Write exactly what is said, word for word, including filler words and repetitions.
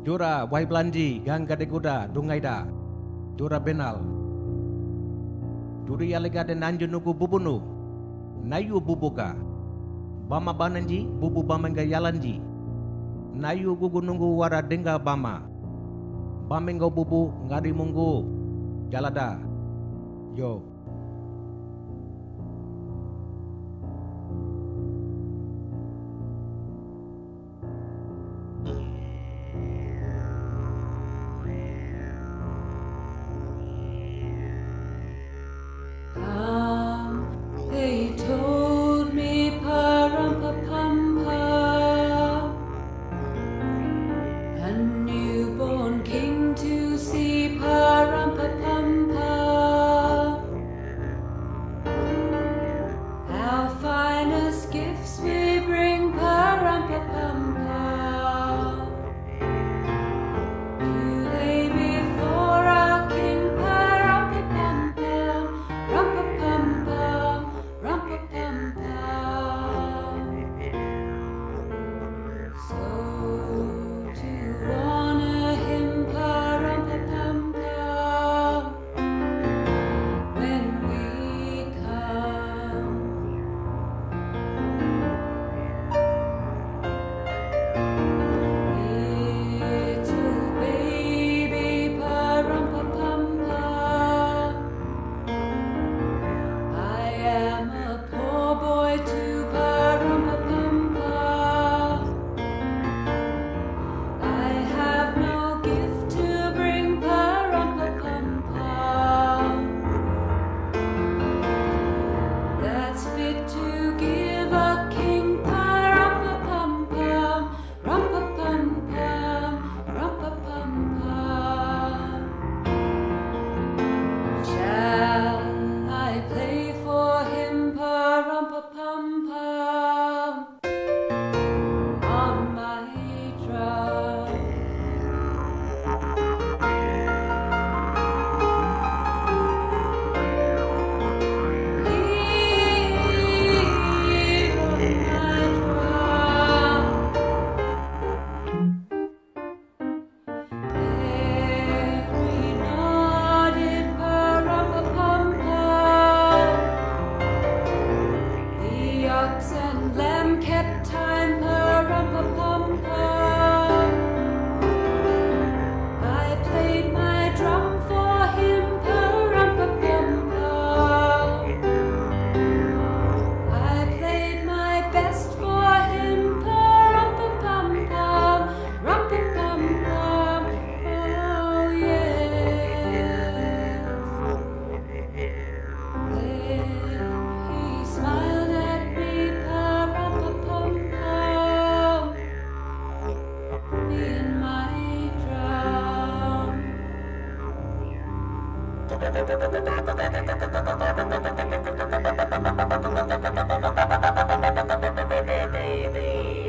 Dora Waiblanji Ganga de Goda Dungaida Dora Benal Duri Alega de Nanjunugu Bubunu Nayu Bubuga Bama Bananji Bubu Bamanga Yalanji Nayu Gugunungu Wara Denga Bama Bamengo Bubu Ngari Mungu Jalada Yo They told me pa-rum-pa-pum-pa, a newborn king to see pa-rum-pa-pum-pa. Our finest gifts we bring pa-rum-pa-pum-pa, to lay before our king pa-rum-pa-pum-pum, rum-pa-pum-pum, rum-pa-pum-pum. So to honor him pa-rum-pa-pum-pum, when we come, little baby pa-rum-pa-pum-pum, I am a poor boy to pa-rum-pa-pum-pum. I have no gift to bring pa-rum-pa-pum-pum, that's fit to give a king pa-rum-pa-pum-pum, rum-pa-pum-pum, rum-pa-pum-pum. Shall I play for him pa-rum-pa-pum-pum on my drum? Leave on my drum. Every nodded pa-rum-pa-pum-pum, the ox and lamb kept time pa-rum-pa-pum-pum. I played my drum for him pa-rum-pa-pum-pum. I played my best for him pa-rum-pa-pum-pum, rum-pa-pum-pum, oh yes. Then he smiled at me pa-rum-pa-pum-pum in my drum.